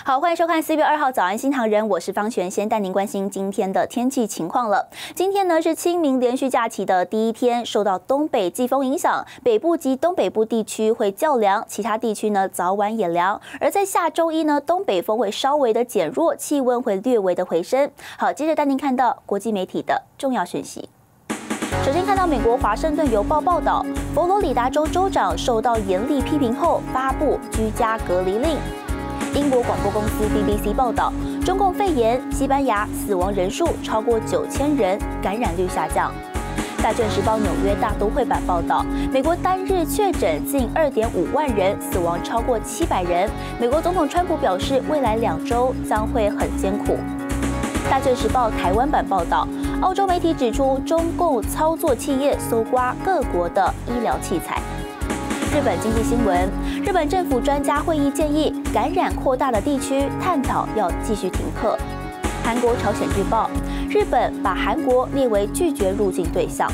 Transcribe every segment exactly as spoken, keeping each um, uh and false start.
好，欢迎收看四月二号早安新唐人，我是方璇，先带您关心今天的天气情况了。今天呢是清明连续假期的第一天，受到东北季风影响，北部及东北部地区会较凉，其他地区呢早晚也凉。而在下周一呢，东北风会稍微的减弱，气温会略微的回升。好，接着带您看到国际媒体的重要讯息。首先看到美国华盛顿邮报报道，佛罗里达州州长受到严厉批评后发布居家隔离令。英国广播公司 B B C 报道，中共肺炎，西班牙死亡人数超过九千人，感染率下降。大卷时报纽约大都会版报道，美国单日确诊近二点五万人，死亡超过七百人。美国总统川普表示，未来两周将会很艰苦。大卷时报台湾版报道，澳洲媒体指出，中共操作企业搜刮各国的医疗器材。日本经济新闻，日本政府专家会议建议，感染扩大的地区探讨要继续停课。韩国朝鲜日报，日本把韩国列为拒绝入境对象。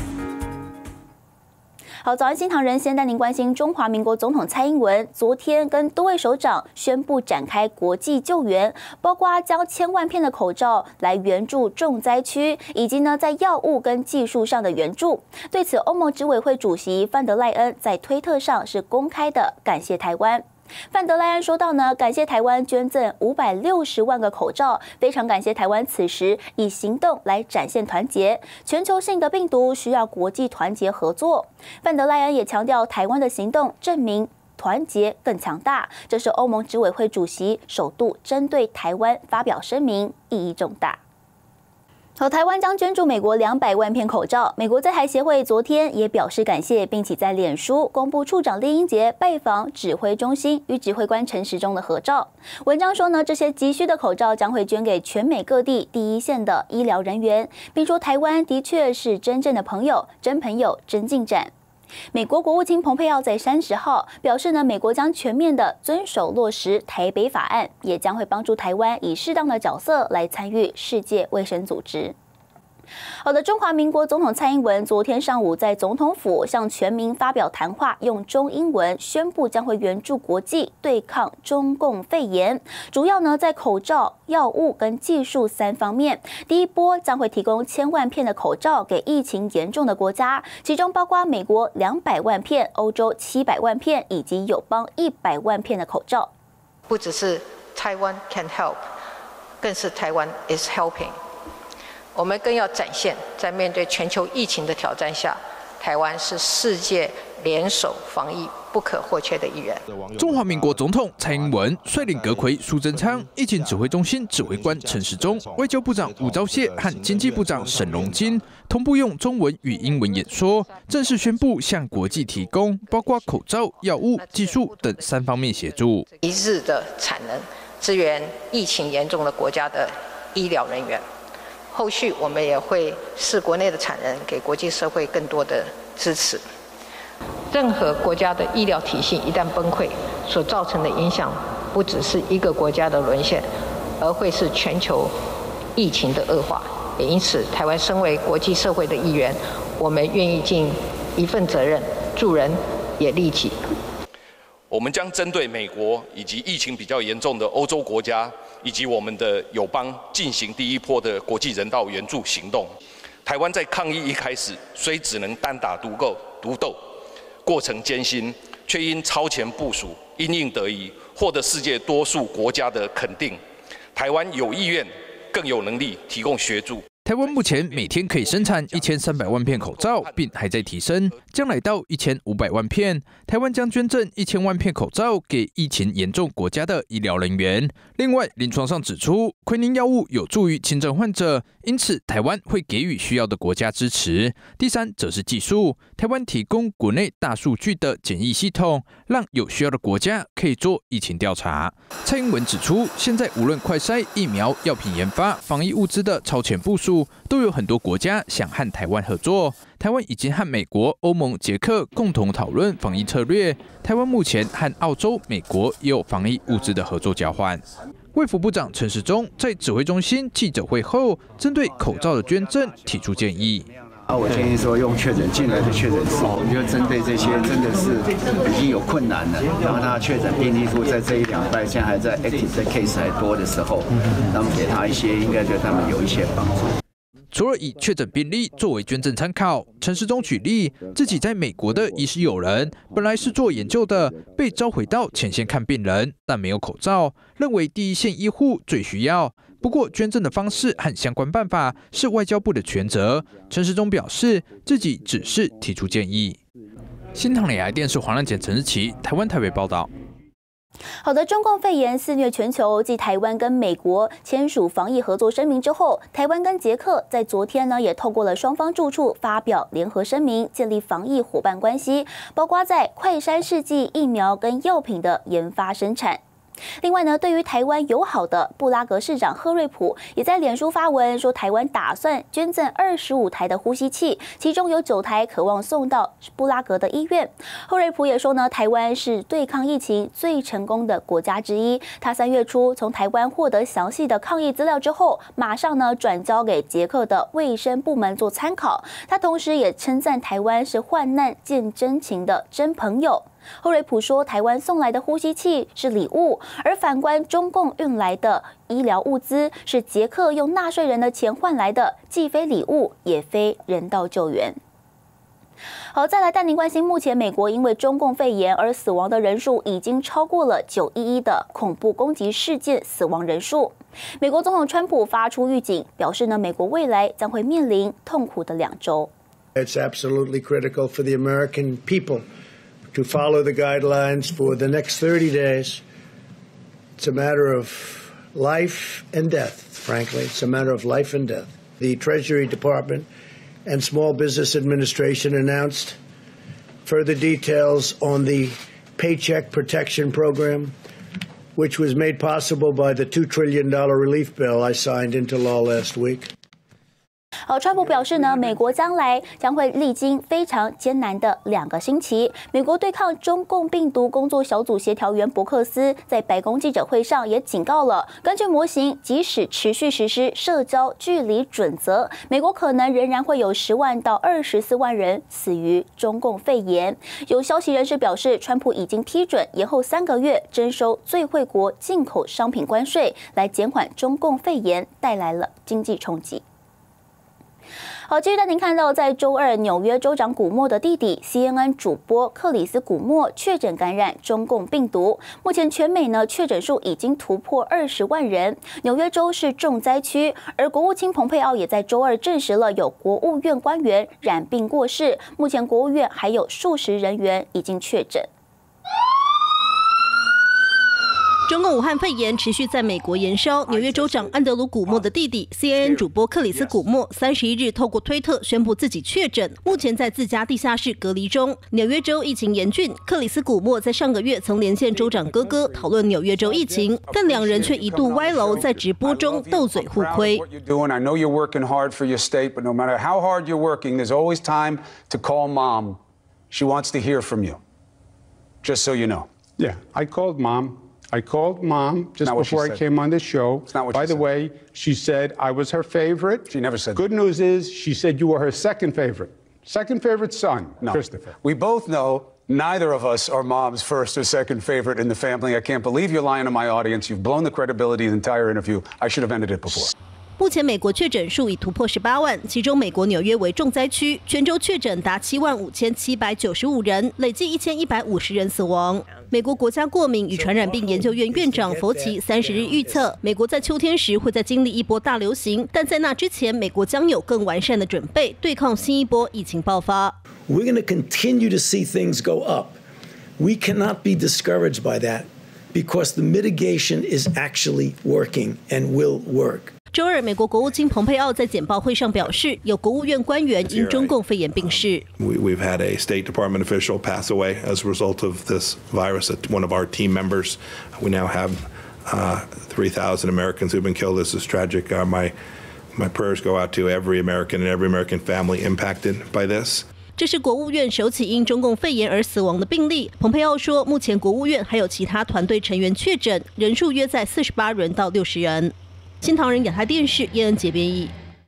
好，早安新唐人先带您关心中华民国总统蔡英文昨天跟多位首长宣布展开国际救援，包括将千万片的口罩来援助重灾区，以及呢在药物跟技术上的援助。对此，欧盟执委会主席范德赖恩在推特上是公开的感谢台湾。范德赖恩说到呢，感谢台湾捐赠五百六十万个口罩，非常感谢台湾此时以行动来展现团结。全球性的病毒需要国际团结合作。范德赖恩也强调，台湾的行动证明团结更强大。这是欧盟执委会主席首度针对台湾发表声明，意义重大。好，台湾将捐助美国两百万片口罩。美国在台协会昨天也表示感谢，并且在脸书公布处长厉英杰拜访指挥中心与指挥官陈时中的合照。文章说呢，这些急需的口罩将会捐给全美各地第一线的医疗人员，并说台湾的确是真正的朋友，真朋友真进展。美国国务卿蓬佩奥在三十号表示呢，美国将全面的遵守落实台北法案，也将会帮助台湾以适当的角色来参与世界卫生组织。好的，中华民国总统蔡英文昨天上午在总统府向全民发表谈话，用中英文宣布将会援助国际对抗中共肺炎，主要呢在口罩、药物跟技术三方面。第一波将会提供千万片的口罩给疫情严重的国家，其中包括美国两百万片、欧洲七百万片以及友邦一百万片的口罩。 不只是台湾 can help， 更是台湾 is helping。我们更要展现，在面对全球疫情的挑战下，台湾是世界联手防疫不可或缺的一员。 中华民国总统蔡英文率领阁揆苏贞昌、疫情指挥中心指挥官陈时中、外交部长吴钊燮和经济部长沈荣津同步用中文与英文演说，正式宣布向国际提供包括口罩、药物、技术等三方面协助， 一日的产能支援疫情严重的国家的医疗人员。后续我们也会视国内的产能，给国际社会更多的支持。任何国家的医疗体系一旦崩溃，所造成的影响不只是一个国家的沦陷，而会是全球疫情的恶化。也因此，台湾身为国际社会的一员，我们愿意尽一份责任，助人也利己。 我们将针对美国以及疫情比较严重的欧洲国家以及我们的友邦进行第一波的国际人道援助行动。台湾在抗疫一开始虽只能单打独斗独斗，过程艰辛，却因超前部署、因应得宜，获得世界多数国家的肯定。台湾有意愿，更有能力提供协助。 台湾目前每天可以生产一千三百万片口罩，并还在提升，将来到一千五百万片。台湾将捐赠一千万片口罩给疫情严重国家的医疗人员。另外，临床上指出，奎宁药物有助于轻症患者，因此台湾会给予需要的国家支持。第三，则是技术，台湾提供国内大数据的检疫系统，让有需要的国家可以做疫情调查。蔡英文指出，现在无论快筛、疫苗、药品研发、防疫物资的超前部署，都有很多国家想和台湾合作。台湾已经和美国、欧盟、捷克共同讨论防疫策略。台湾目前和澳洲、美国也有防疫物资的合作交换。卫福部长陈时中在指挥中心记者会后，针对口罩的捐赠提出建议。 啊，我建议说用确诊进来的确诊数，我们就针对这些真的是已经有困难了，然后他确诊病例数在这一两拜现在还在 active 的 case 还多的时候，那么给他一些应该对他们有一些帮助。 除了以确诊病例作为捐赠参考，陈时中举例，自己在美国的医师友人，本来是做研究的，被召回到前线看病人，但没有口罩，认为第一线医护最需要。不过，捐赠的方式和相关办法是外交部的权责。陈时中表示，自己只是提出建议。新唐人亚电视黄亮简、陈日琪，台湾台北报道。 好的，中共肺炎肆虐全球，继台湾跟美国签署防疫合作声明之后，台湾跟捷克在昨天呢也透过了双方住处发表联合声明，建立防疫伙伴关系，包括在快筛试剂、疫苗跟药品的研发生产。另外呢，对于台湾友好的布拉格市长贺瑞普也在脸书发文说，台湾打算捐赠二十五台的呼吸器，其中有九台渴望送到布拉格的医院。贺瑞普也说呢，台湾是对抗疫情最成功的国家之一。他三月初从台湾获得详细的抗疫资料之后，马上呢转交给捷克的卫生部门做参考。他同时也称赞台湾是患难见真情的真朋友。贺瑞普说，台湾送来的呼吸器是礼物，而反观中共运来的医疗物资是捷克用纳税人的钱换来的，既非礼物，也非人道救援。好，再来带您关心，目前美国因为中共肺炎而死亡的人数已经超过了九一一的恐怖攻击事件死亡人数。美国总统川普发出预警，表示呢，美国未来将会面临痛苦的两周。 It's absolutely critical for the American people to follow the guidelines for the next thirty days. It's a matter of life and death, frankly. It's a matter of life and death. The Treasury Department and Small Business Administration announced further details on the Paycheck Protection Program, which was made possible by the two trillion dollars relief bill I signed into law last week. 好，川普表示呢，美国将来将会历经非常艰难的两个星期。美国对抗中共病毒工作小组协调员伯克斯在白宫记者会上也警告了，根据模型，即使持续实施社交距离准则，美国可能仍然会有十万到二十四万人死于中共肺炎。有消息人士表示，川普已经批准延后三个月征收最惠国进口商品关税，来减缓中共肺炎带来了经济冲击。好，继续带您看到，在周二，纽约州长古默的弟弟 C N N 主播克里斯·古默确诊感染中共病毒。目前全美呢确诊数已经突破二十万人，纽约州是重灾区。而国务卿蓬佩奥也在周二证实了有国务院官员染病过世，目前国务院还有数十人员已经确诊。 中共武汉肺炎持续在美国延烧。纽约州长安德鲁·古默的弟弟 C N N 主播克里斯·古默三十一日透过推特宣布自己确诊，目前在自家地下室隔离中。纽约州疫情严峻，克里斯·古默在上个月曾连线州长哥哥讨论纽约州疫情，但两人却一度歪楼，在直播中斗嘴互亏。 I know you're working hard for your state, but no matter how hard you're working, there's always time to call mom. She wants to hear from you. Just so you know. Yeah, I called mom. I called mom just before I came on the show. It's not what By she the said. way, she said I was her favorite. She never said Good that. news is she said you were her second favorite. Second favorite son, No. Christopher. We both know neither of us are mom's first or second favorite in the family. I can't believe you're lying to my audience. You've blown the credibility of the entire interview. I should have ended it before. 目前美国确诊数已突破十八万，其中美国纽约为重灾区，全州确诊达七万五千七百九十五人，累计一千一百五十人死亡。美国国家过敏与传染病研究院院长佛奇三十日预测，美国在秋天时会再经历一波大流行，但在那之前，美国将有更完善的准备对抗新一波疫情爆发。 We're going to continue to see things go up. We cannot be discouraged by that because the mitigation is actually working and will work. 周二，美国国务卿蓬佩奥在简报会上表示，有国务院官员因中共肺炎病逝。 We've had a State Department official pass away as a result of this virus. One of our team members. We now have uh, three thousand Americans who've been killed. This is tragic. Uh, my my prayers go out to every American and every American family impacted by this. 这是国务院首起因中共肺炎而死亡的病例。蓬佩奥说，目前国务院还有其他团队成员确诊，人数约在四十八人到六十人。新唐人亚太电视叶恩杰编译。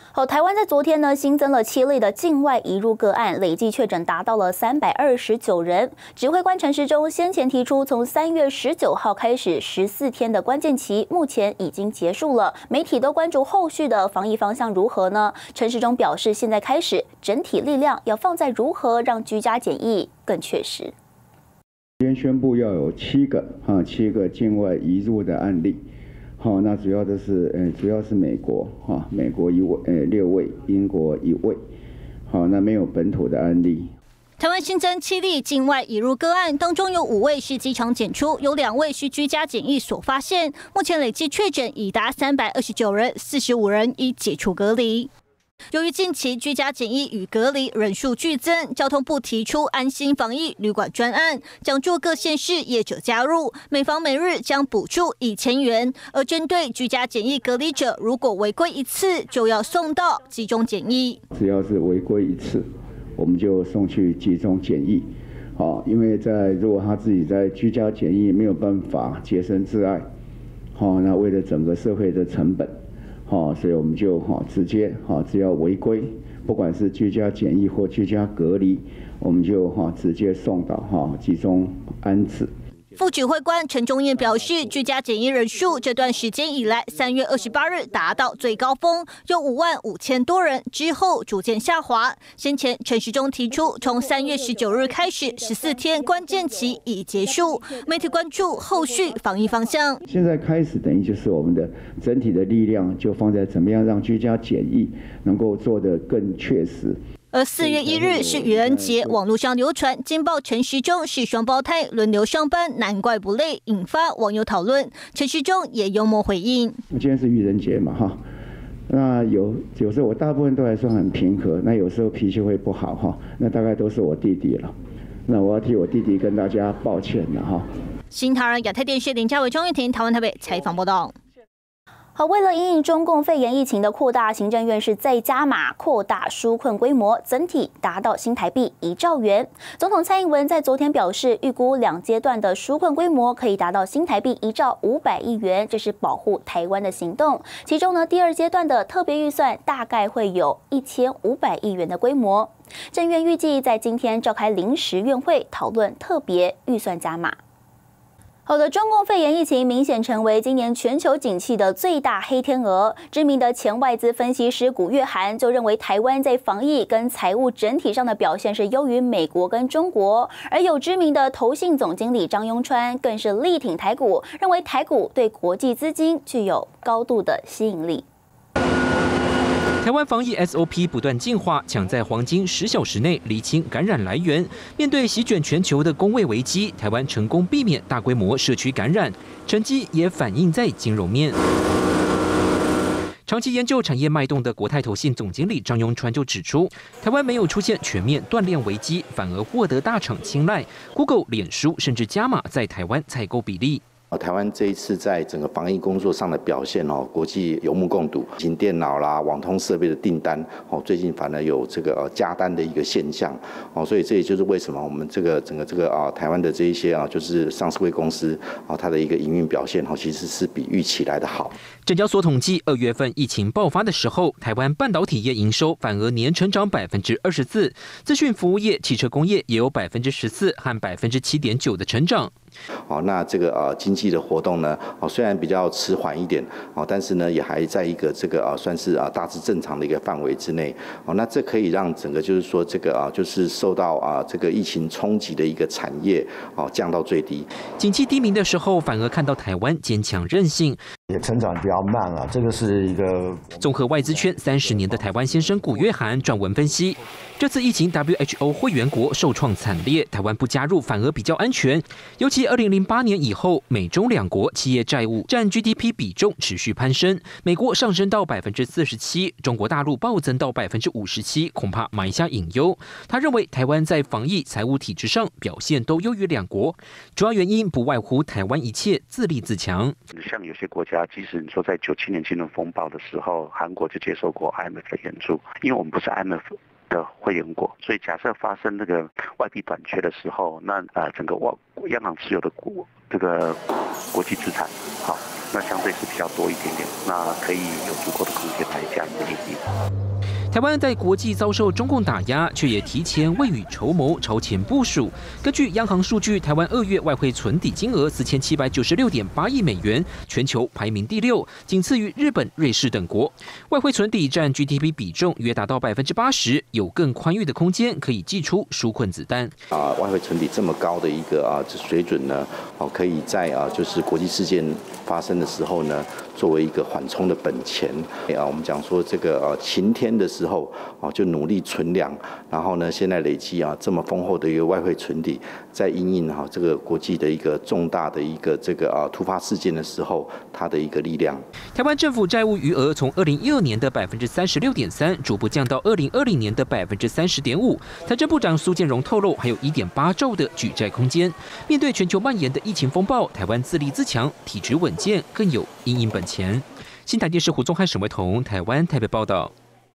好，台湾在昨天呢新增了七例的境外移入个案，累计确诊达到了三百二十九人。指挥官陈时中先前提出，从三月十九号开始十四天的关键期，目前已经结束了。媒体都关注后续的防疫方向如何呢？陈时中表示，现在开始整体力量要放在如何让居家检疫更确实。 今天宣布要有七个啊七个境外移入的案例。 好，那主要的是，呃，主要是美国，哈，美国一位，呃，六位，英国一位，好，那没有本土的案例。 台湾新增七例境外移入个案，当中有五位是机场检出，有两位是居家检疫所发现。目前累计确诊已达三百二十九人，四十五人已解除隔离。 由于近期居家检疫与隔离人数剧增，交通部提出安心防疫旅馆专案，奖助各县市业者加入，每房每日将补助一千元。而针对居家检疫隔离者，如果违规一次，就要送到集中检疫。 只要是违规一次，我们就送去集中检疫。好，因为在如果他自己在居家检疫没有办法洁身自爱，好，那为了整个社会的成本。 好，所以我们就哈直接哈，只要违规，不管是居家检疫或居家隔离，我们就哈直接送到哈集中安置。 副指挥官陈忠燕表示，居家检疫人数这段时间以来，三月二十八日达到最高峰，有五万五千多人，之后逐渐下滑。先前陈时中提出，从三月十九日开始，十四天关键期已结束。媒体关注后续防疫方向。 现在开始，等于就是我们的整体的力量就放在怎么样让居家检疫能够做得更确实。 而四月一日是愚人节，网络上流传惊爆陈时中是双胞胎轮流上班，难怪不累，引发网友讨论。陈时中也幽默回应：“ 今天是愚人节嘛，哈，那有有时候我大部分都还算很平和，那有时候脾气会不好哈，那大概都是我弟弟了。那我要替我弟弟跟大家抱歉了哈。” 新唐人亚太电视林家伟、庄玉婷，台湾台北采访报道。 好，为了因应中共肺炎疫情的扩大，行政院是再加码扩大纾困规模，整体达到新台币一兆元。总统蔡英文在昨天表示，预估两阶段的纾困规模可以达到新台币一兆五百亿元，这是保护台湾的行动。其中呢，第二阶段的特别预算大概会有一千五百亿元的规模。政院预计在今天召开临时院会讨论特别预算加码。 好的，中共肺炎疫情明显成为今年全球景气的最大黑天鹅。知名的前外资分析师古月涵就认为，台湾在防疫跟财务整体上的表现是优于美国跟中国。而有知名的投信总经理张庸川更是力挺台股，认为台股对国际资金具有高度的吸引力。 台湾防疫 S O P 不断进化，抢在黄金十小时内厘清感染来源。面对席卷全球的公卫危机，台湾成功避免大规模社区感染，成绩也反映在金融面。长期研究产业脉动的国泰投信总经理张庸川就指出，台湾没有出现全面断链危机，反而获得大厂青睐 ，Google、脸书甚至加码在台湾采购比例。 台湾这一次在整个防疫工作上的表现哦，国际有目共睹，型电脑啦、网通设备的订单哦，最近反而有这个加单的一个现象哦，所以这也就是为什么我们这个整个这个啊台湾的这一些啊就是上市柜公司啊，它的一个营运表现哦，其实是比预期来的好。 证交所统计，二月份疫情爆发的时候，台湾半导体业营收反而年成长百分之二十四，资讯服务业、汽车工业也有百分之十四和百分之七点九的成长。 哦，那这个呃经济的活动呢，哦虽然比较迟缓一点，哦，但是呢也还在一个这个啊算是啊大致正常的一个范围之内。哦，那这可以让整个就是说这个啊就是受到啊这个疫情冲击的一个产业哦降到最低。 景气低迷的时候，反而看到台湾坚强韧性， 也成长比较慢了。这个是一个综合外资圈三十年的台湾先生古月涵撰文分析，这次疫情 W H O 会员国受创惨烈，台湾不加入反而比较安全，尤其。 二零零八年以后，美中两国企业债务占 G D P 比重持续攀升，美国上升到百分之四十七，中国大陆暴增到百分之五十七，恐怕埋下隐忧。他认为台湾在防疫、财务体制上表现都优于两国，主要原因不外乎台湾一切自立自强。 像有些国家，即使你说在九七年金融风暴的时候，韩国就接受过 I M F 的援助，因为我们不是 I M F 的会员国，所以假设发生那个外币短缺的时候，那呃整个外央行持有的国这个国际资产，好那相对是比较多一点点，那可以有足够的空间来加以利益。 台湾在国际遭受中共打压，却也提前未雨绸缪、超前部署。根据央行数据，台湾二月外汇存底金额四千七百九十六点八亿美元，全球排名第六，仅次于日本、瑞士等国。外汇存底占 G D P 比重约达到百分之八十，有更宽裕的空间可以祭出纾困子弹。 啊，外汇存底这么高的一个啊水准呢，哦，可以在啊就是国际事件发生的时候呢，作为一个缓冲的本钱。啊，我们讲说这个呃晴天的时候，哦就努力存粮，然后呢，现在累积啊这么丰厚的一个外汇存底，在因应哈这个国际的一个重大的一个这个啊突发事件的时候，它的一个力量。 台湾政府债务余额从二零一二年的百分之三十六点三逐步降到二零二零年的百分之三十点五。财政部长苏建荣透露，还有一点八兆的举债空间。面对全球蔓延的疫情风暴，台湾自立自强，体质稳健，更有因应本钱。新台电视胡宗汉、沈维彤，台湾台北报道。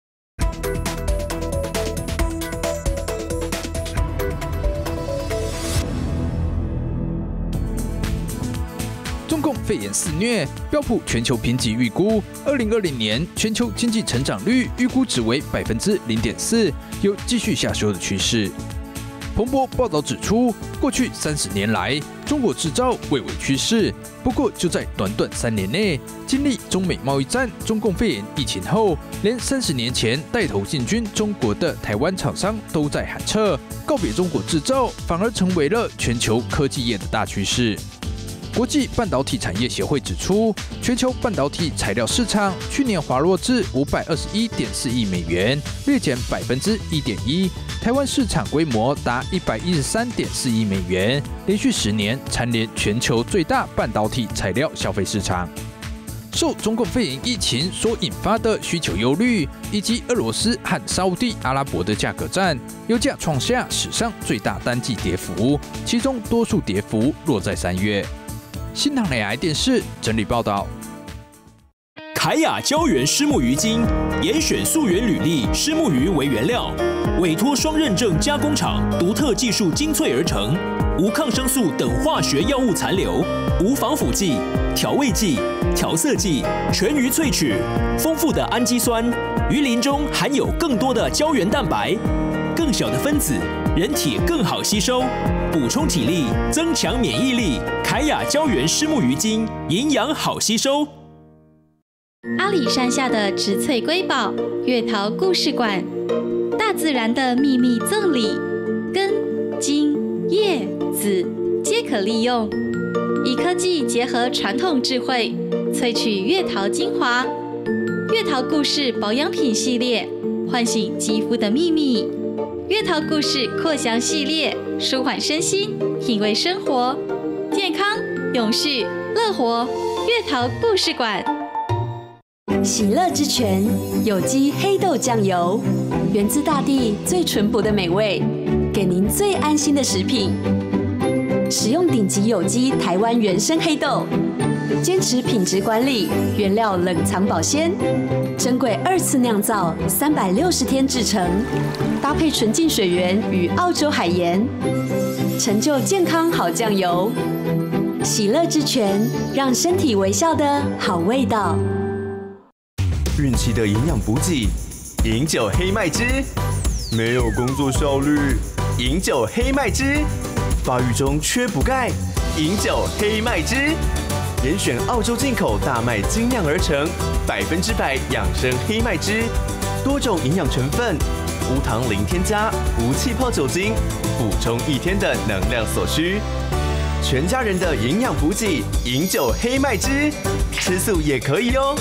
中共肺炎肆虐，标普全球评级预估，二零二零年全球经济成长率预估值为百分之零点四，有继续下修的趋势。彭博报道指出，过去三十年来，中国制造蔚为趋势。不过，就在短短三年内，经历中美贸易战、中共肺炎疫情后，连三十年前带头进军中国的台湾厂商都在喊撤，告别中国制造，反而成为了全球科技业的大趋势。国际半导体产业协会指出，全球半导体材料市场去年滑落至五百二十一点四亿美元，略减百分之一点一。台湾市场规模达一百一十三点四亿美元，连续十年蝉联全球最大半导体材料消费市场。受中共肺炎疫情所引发的需求忧虑，以及俄罗斯和沙烏地阿拉伯的价格战，油价创下史上最大单季跌幅，其中多数跌幅落在三月。新唐 A I 电视整理报道。 凯雅胶原虱目鱼精，严选溯源履历虱目鱼为原料，委托双认证加工厂独特技术精粹而成，无抗生素等化学药物残留，无防腐剂、调味剂、调色剂，全鱼萃取，丰富的氨基酸，鱼鳞中含有更多的胶原蛋白，更小的分子，人体更好吸收，补充体力，增强免疫力。凯雅胶原虱目鱼精，营养好吸收。 阿里山下的植萃瑰宝月桃故事馆，大自然的秘密赠礼，根、茎、叶、籽皆可利用，以科技结合传统智慧，萃取月桃精华。月桃故事保养品系列，唤醒肌肤的秘密。月桃故事扩香系列，舒缓身心，品味生活，健康永续乐活。月桃故事馆。 喜乐之泉有机黑豆酱油，源自大地最淳朴的美味，给您最安心的食品。使用顶级有机台湾原生黑豆，坚持品质管理，原料冷藏保鲜，珍贵二次酿造，三百六十天制成，搭配纯净水源与澳洲海盐，成就健康好酱油。喜乐之泉，让身体微笑的好味道。 孕期的营养补给，饮酒黑麦汁；没有工作效率，饮酒黑麦汁；发育中缺补钙，饮酒黑麦汁。严选澳洲进口大麦精酿而成，百分之百养生黑麦汁，多种营养成分，无糖零添加，无气泡酒精，补充一天的能量所需。全家人的营养补给，饮酒黑麦汁，吃素也可以哦。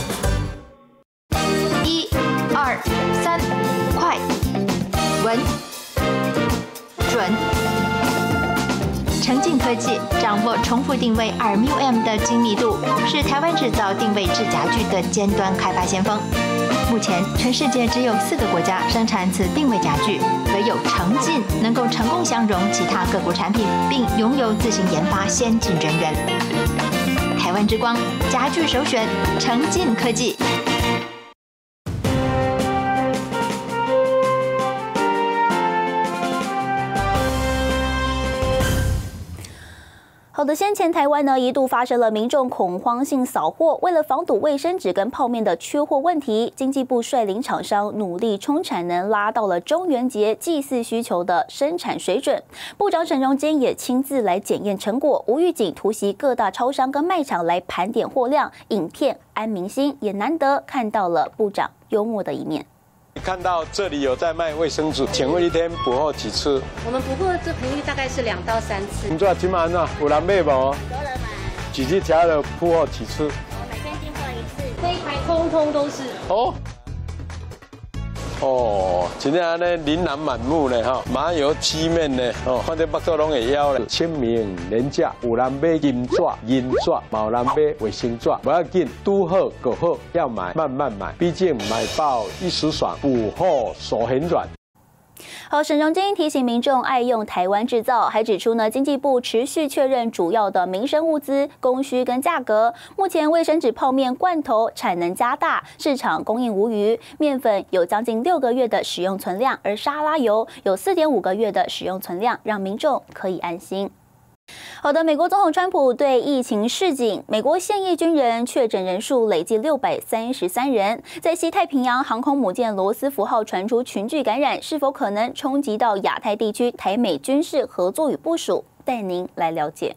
一、二、三，快、稳、准。诚进科技掌握重复定位二 μm 的精密度，是台湾制造定位制夹具的尖端开发先锋。目前，全世界只有四个国家生产此定位夹具，唯有诚进能够成功相容其他各国产品，并拥有自行研发先进人员。台湾之光，夹具首选，诚进科技。 好的，先前台湾呢一度发生了民众恐慌性扫货，为了防堵卫生纸跟泡面的缺货问题，经济部率领厂商努力冲产能，拉到了中元节祭祀需求的生产水准。部长沈荣津也亲自来检验成果，无预警突袭各大超商跟卖场来盘点货量，影片安民心，也难得看到了部长幽默的一面。 看到这里有在卖卫生纸，请问一天补货几次？ 我们补货这频率大概是两到三次。 你做今晚呢？有人买无？有人买。几只条的补货几次？ 我每天进货一次，这一排通通都是。哦。 哦，今天安尼琳琅满目呢哈，麻油鸡面呢，哦，反正北斗拢会要咧。清明年假有人买金纸、银纸，嘛有人买卫生纸，不要紧，拄好够好，要买慢慢买，毕竟买爆一时爽，补货手很软。 好，沈荣津提醒民众爱用台湾制造，还指出呢，经济部持续确认主要的民生物资供需跟价格。目前卫生纸、泡面、罐头产能加大，市场供应无虞。面粉有将近六个月的使用存量，而沙拉油有四点五个月的使用存量，让民众可以安心。 好的，美国总统川普对疫情示警，美国现役军人确诊人数累计六百三十三人。在西太平洋航空母舰罗斯福号传出群聚感染，是否可能冲击到亚太地区台美军事合作与部署？带您来了解。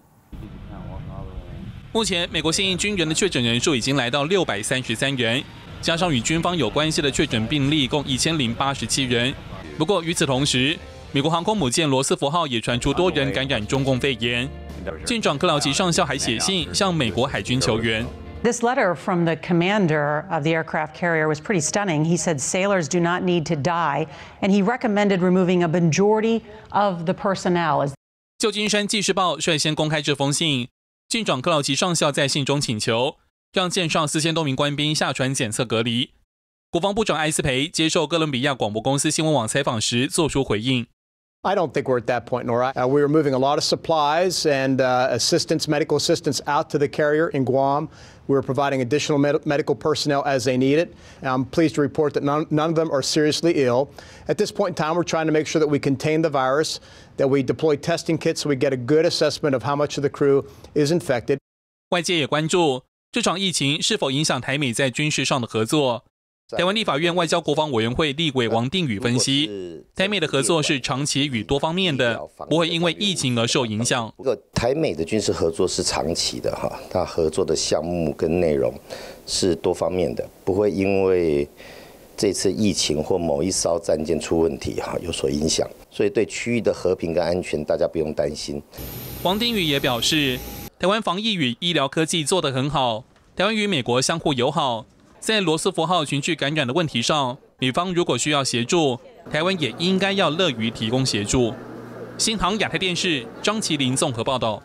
目前，美国现役军人的确诊人数已经来到六百三十三人，加上与军方有关系的确诊病例共一千零八十七人。不过与此同时， 美国航空母舰罗斯福号也传出多人感染中共肺炎。舰长克劳奇上校还写信向美国海军求援。 This letter from the commander of the aircraft carrier was pretty stunning. He said sailors do not need to die, and he recommended removing a majority of the personnel. 旧金山纪事报率先公开这封信，舰长克劳奇上校在信中请求让舰上四千多名官兵下船检测隔离。国防部长埃斯培接受哥伦比亚广播公司新闻网采访时作出回应。 I don't think we're at that point, Nora. Uh, we were moving a lot of supplies and uh, assistance, medical assistance out to the carrier in Guam. We were providing additional med medical personnel as they need it. I'm pleased to report that none, none of them are seriously ill. At this point in time, we're trying to make sure that we contain the virus, that we deploy testing kits so we get a good assessment of how much of the crew is infected. 外界也关注这场疫情是否影响台美在军事上的合作。 台湾立法院外交国防委员会立委王定宇分析，台美的合作是长期与多方面的，不会因为疫情而受影响。 这个台美的军事合作是长期的哈，它合作的项目跟内容是多方面的，不会因为这次疫情或某一艘战舰出问题哈有所影响，所以对区域的和平跟安全大家不用担心。 王定宇也表示，台湾防疫与医疗科技做得很好，台湾与美国相互友好。 在罗斯福号群聚感染的问题上，美方如果需要协助，台湾也应该要乐于提供协助。新航亚太电视张麒麟综合报道。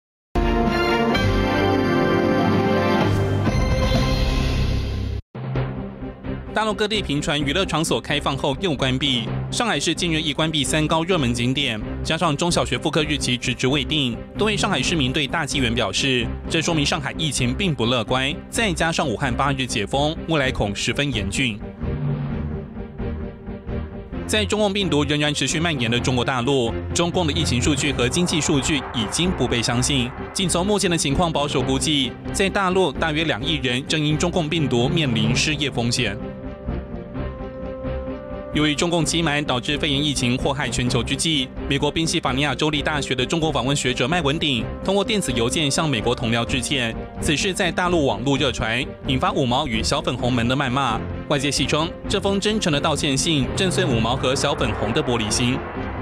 大陆各地频传娱乐场所开放后又关闭，上海市近日亦关闭三高热门景点，加上中小学复课日期迟迟未定，多位上海市民对大纪元表示，这说明上海疫情并不乐观，再加上武汉八日解封，未来恐十分严峻。 在中共病毒仍然持续蔓延的中国大陆，中共的疫情数据和经济数据已经不被相信。仅从目前的情况保守估计，在大陆大约两亿人正因中共病毒面临失业风险。由于中共欺瞒导致肺炎疫情祸害全球之际，美国宾夕法尼亚州立大学的中国访问学者麦文鼎通过电子邮件向美国同僚致歉。此事在大陆网络热传，引发五毛与小粉红们的谩骂。外界戏称，这封真诚的道歉信震碎五毛和小粉红的玻璃心。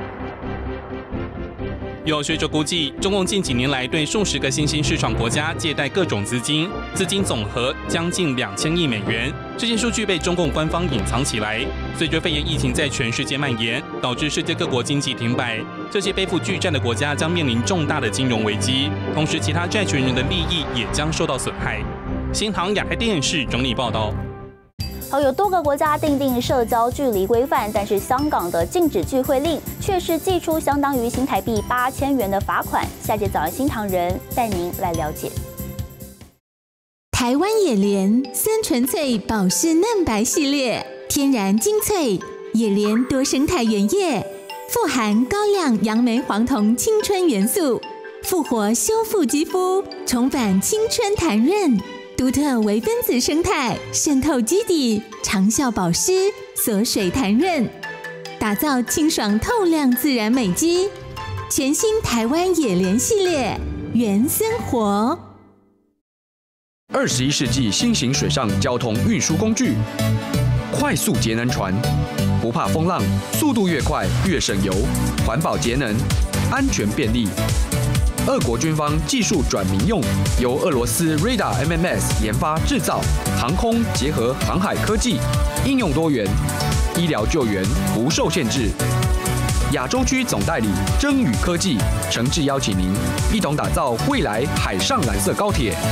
有学者估计，中共近几年来对数十个新兴市场国家借贷各种资金，资金总和将近两千亿美元。这些数据被中共官方隐藏起来。随着肺炎疫情在全世界蔓延，导致世界各国经济停摆，这些背负巨债的国家将面临重大的金融危机，同时其他债权人的利益也将受到损害。新航亚太电视整理报道。 好，有多个国家订定社交距离规范，但是香港的禁止聚会令却是寄出相当于新台币八千元的罚款。下节早安新唐人带您来了解。 台湾野莲酸纯粹保湿嫩白系列，天然精粹，野莲多生态原叶，富含高量杨梅黄酮青春元素， 复活修复肌肤，重返青春弹润。独特微分子生态渗透基底，长效保湿，锁水弹润，打造清爽透亮自然美肌。全新台湾野莲系列，原生活。 二十一世纪新型水上交通运输工具，快速节能船，不怕风浪，速度越快越省油，环保节能，安全便利。俄国军方技术转民用，由俄罗斯 Radar M M S 研发制造，航空结合航海科技，应用多元，医疗救援不受限制。亚洲区总代理臻宇科技诚挚邀请您一同打造未来海上蓝色高铁。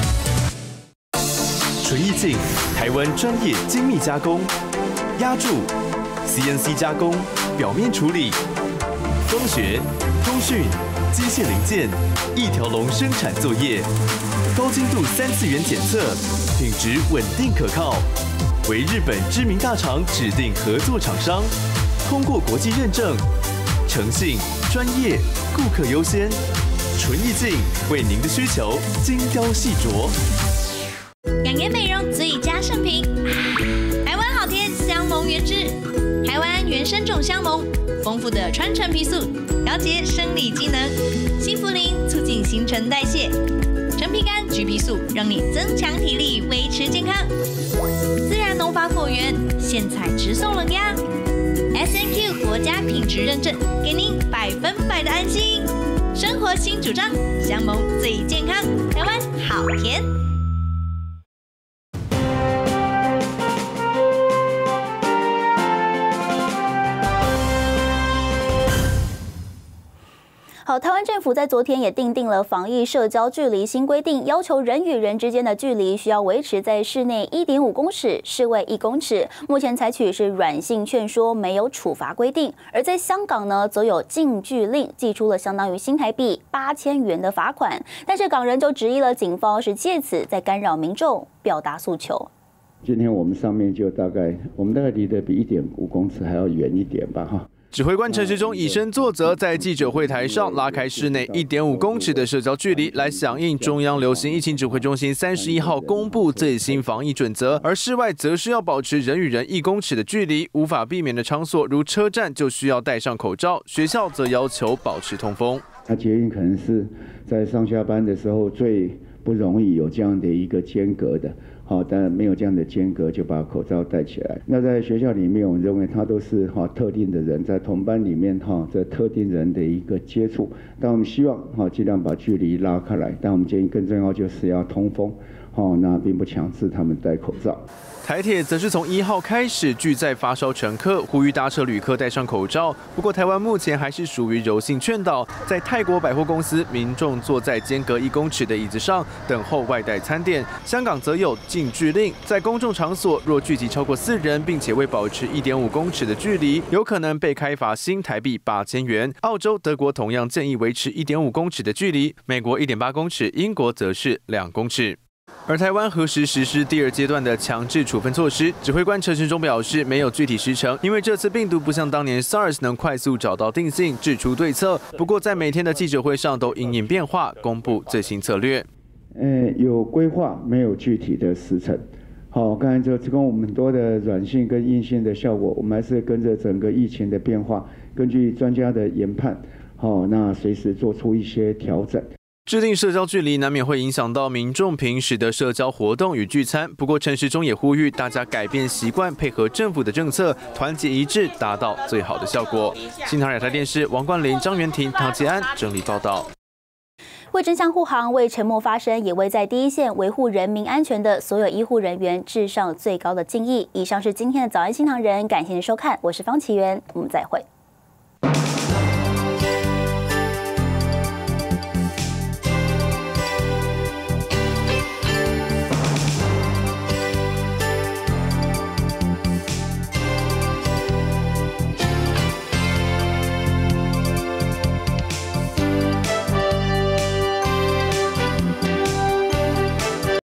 纯意境，台湾专业精密加工，压铸、C N C 加工、表面处理、光学、通讯、机械零件，一条龙生产作业，高精度三次元检测，品质稳定可靠，为日本知名大厂指定合作厂商，通过国际认证，诚信、专业、顾客优先，纯意境为您的需求精雕细琢。 养颜美容最佳圣品，台湾好天香檬原汁，台湾原生种香檬，丰富的川纯皮素，调节生理机能，幸福林促进新陈代谢，陈皮苷橘皮素让你增强体力，维持健康，自然农法果园，现采直送冷压 ，S N Q 国家品质认证，给您百分百的安心。生活新主张，香檬最健康，台湾好甜。 好，台湾政府在昨天也订定了防疫社交距离新规定，要求人与人之间的距离需要维持在室内 一点五公尺，室外一公尺。目前采取是软性劝说，没有处罚规定。而在香港呢，则有禁聚令，寄出了相当于新台币八千元的罚款。但是港人就质疑了警方是借此在干扰民众表达诉求。 今天我们上面就大概，我们大概离得比一点五公尺还要远一点吧，哈。 指挥官陈时中以身作则，在记者会台上拉开室内 一点五公尺的社交距离，来响应中央流行疫情指挥中心三十一号公布最新防疫准则。而室外则是要保持人与人一公尺的距离，无法避免的场所如车站就需要戴上口罩，学校则要求保持通风。 那捷运可能是在上下班的时候最不容易有这样的一个间隔的。好，但没有这样的间隔，就把口罩戴起来。那在学校里面，我们认为它都是哈特定的人，在同班里面哈，这特定人的一个接触。但我们希望哈尽量把距离拉开来，但我们建议更重要就是要通风，哈，那并不强制他们戴口罩。 台铁则是从一号开始拒载发烧乘客，呼吁搭车旅客戴上口罩。不过，台湾目前还是属于柔性劝导，在泰国百货公司，民众坐在间隔一公尺的椅子上等候外带餐点。香港则有禁聚令，在公众场所若聚集超过四人，并且未保持一点五公尺的距离，有可能被开罚新台币八千元。澳洲、德国同样建议维持一点五公尺的距离，美国一点八公尺，英国则是两公尺。而台湾何时实施第二阶段的强制处分措施？指挥官陈时中表示，没有具体时程，因为这次病毒不像当年 SARS 能快速找到定性，制出对策。不过在每天的记者会上都因应变化，公布最新策略。 呃，有规划，没有具体的时程。好，刚才就提供我们很多的软性跟硬性的效果，我们还是跟着整个疫情的变化，根据专家的研判，好，那随时做出一些调整。 制定社交距离难免会影响到民众平时的社交活动与聚餐，不过陈时中也呼吁大家改变习惯，配合政府的政策，团结一致，达到最好的效果。新唐亚太电视王冠霖、张元婷、唐杰安整理报道。 为真相护航，为沉默发声，也为在第一线维护人民安全的所有医护人员致上最高的敬意。以上是今天的早安新唐人，感谢您收看，我是方奇源，我们再会。